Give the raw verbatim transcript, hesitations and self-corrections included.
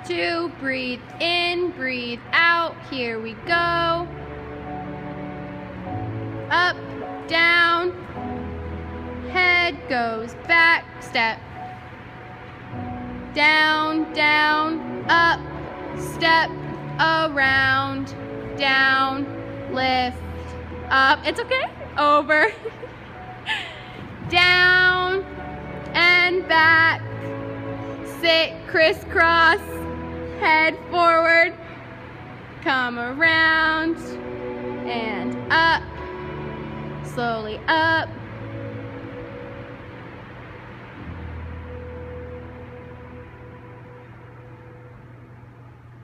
two, breathe in, breathe out. Here we go. Up, down, head goes back, step. Down, down, up, step, around, down, lift, up. It's okay. Over. Down and back. Sit crisscross, head forward, come around and up, slowly up,